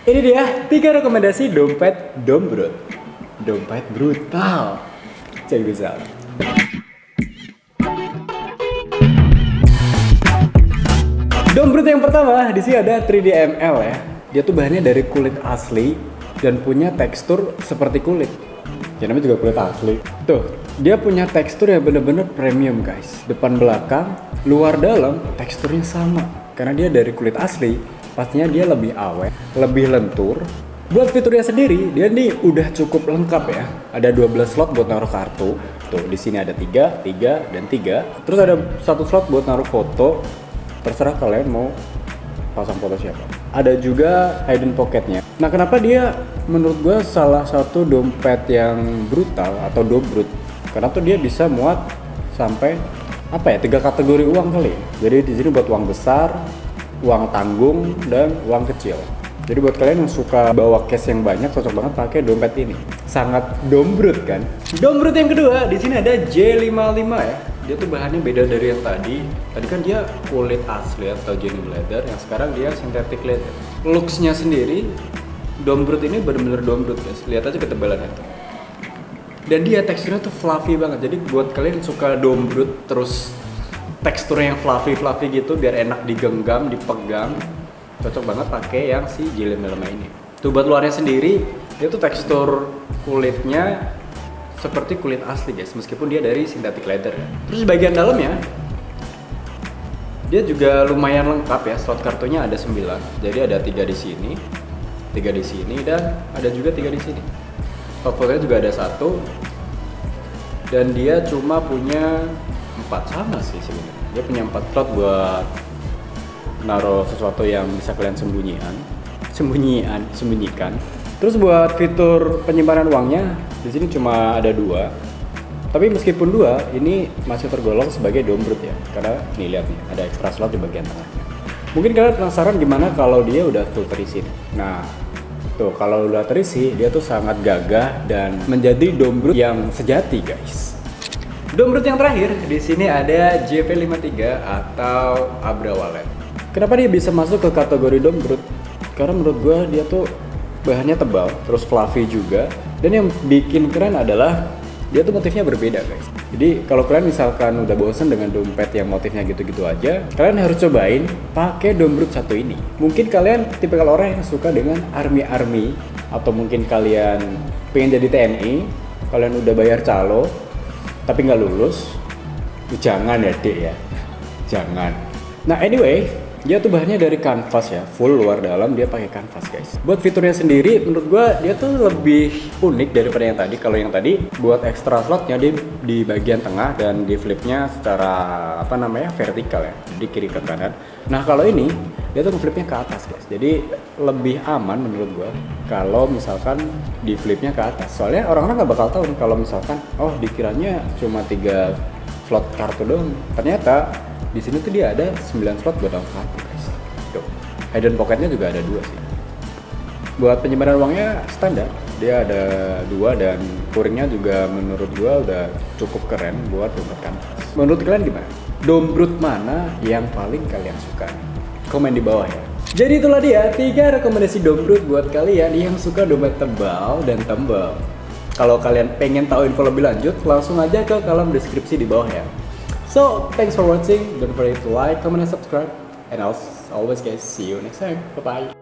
Ini dia 3 rekomendasi dompet Dombrut. Dompet brutal. Check this out. Dombrut yang pertama di sini ada 3D ML ya. Dia tuh bahannya dari kulit asli dan punya tekstur seperti kulit. Ya namanya juga kulit asli. Tuh, dia punya tekstur yang bener-bener premium guys. Depan belakang, luar dalam teksturnya sama. Karena dia dari kulit asli, pastinya dia lebih awet, lebih lentur. Buat fiturnya sendiri, dia nih udah cukup lengkap ya. Ada 12 slot buat naruh kartu. Tuh, di sini ada 3, 3, dan 3. Terus ada 1 slot buat naruh foto. Terserah kalian mau pasang foto siapa. Ada juga hidden pocketnya. Nah, kenapa dia menurut gue salah satu dompet yang brutal atau Dombrut? Karena tuh dia bisa muat sampai 3 kategori uang kali ya. Jadi di sini buat uang besar, uang tanggung, dan uang kecil. Jadi buat kalian yang suka bawa cash yang banyak, cocok banget pakai dompet ini. Sangat Dombrut kan? Dombrut yang kedua di sini ada J55 ya. Dia tuh bahannya beda dari yang tadi. Tadi kan dia kulit asli atau genuine leather, yang sekarang dia synthetic leather. Looks-nya sendiri, Dombrut ini bener-bener Dombrut guys. Lihat aja ketebalannya tuh. Dan dia teksturnya tuh fluffy banget. Jadi buat kalian yang suka Dombrut terus teksturnya yang fluffy gitu biar enak digenggam, dipegang, cocok banget pakai yang si J55 ini. Tuh buat luarnya sendiri, dia tuh tekstur kulitnya seperti kulit asli guys, meskipun dia dari synthetic leather. Terus di bagian dalamnya dia juga lumayan lengkap ya, slot kartunya ada 9. Jadi ada 3 di sini, 3 di sini, dan ada juga 3 di sini. Fotonya juga ada 1. Dan dia cuma punya 4, sama sih sebenarnya. Dia punya 4 slot buat naruh sesuatu yang bisa kalian sembunyikan. Terus buat fitur penyimpanan uangnya di sini cuma ada 2. Tapi meskipun 2, ini masih tergolong sebagai Dombrut ya. Karena nih lihat nih, ada extra slot di bagian tengahnya. Mungkin kalian penasaran gimana kalau dia udah full terisi. Nah, tuh kalau udah terisi, dia tuh sangat gagah dan menjadi Dombrut yang sejati guys. Dombrut yang terakhir di sini ada JP53 atau Abra Wallet. Kenapa dia bisa masuk ke kategori Dombrut? Karena menurut gue dia tuh bahannya tebal, terus fluffy juga. Dan yang bikin keren adalah dia tuh motifnya berbeda guys. Jadi kalau kalian misalkan udah bosen dengan dompet yang motifnya gitu-gitu aja, kalian harus cobain pakai Dombrut satu ini. Mungkin kalian tipikal orang yang suka dengan army, atau mungkin kalian pengen jadi TNI, kalian udah bayar calo tapi nggak lulus. Jangan ya dek ya, jangan. Nah anyway, dia tuh bahannya dari kanvas ya, full luar dalam dia pakai kanvas guys. Buat fiturnya sendiri, menurut gua dia tuh lebih unik daripada yang tadi. Kalau yang tadi buat extra slotnya dia di bagian tengah dan di flipnya secara vertikal ya, jadi kiri ke kanan. Nah kalau ini dia tuh flipnya ke atas guys. Jadi lebih aman menurut gua kalau misalkan di flipnya ke atas. Soalnya orang-orang nggak bakal tahu nih kalau misalkan dikiranya cuma 3 slot kartu doang. Ternyata di sini tuh dia ada 9 slot buat naruh kartu guys. Tuh. Hidden pocketnya juga ada 2 sih. Buat penyimpanan uangnya standar, dia ada 2 dan puringnya juga menurut gua udah cukup keren buat dompet kanvas. Menurut kalian gimana? Dombrut mana yang paling kalian suka? Komen di bawah ya. Jadi itulah dia 3 rekomendasi Dombrut buat kalian yang suka dompet tebal dan tembel. Kalau kalian pengen tahu info lebih lanjut, langsung aja ke kolom deskripsi di bawah ya. So, thanks for watching. Don't forget to like, comment, and subscribe. And I'll always guys, see you next time. Bye-bye.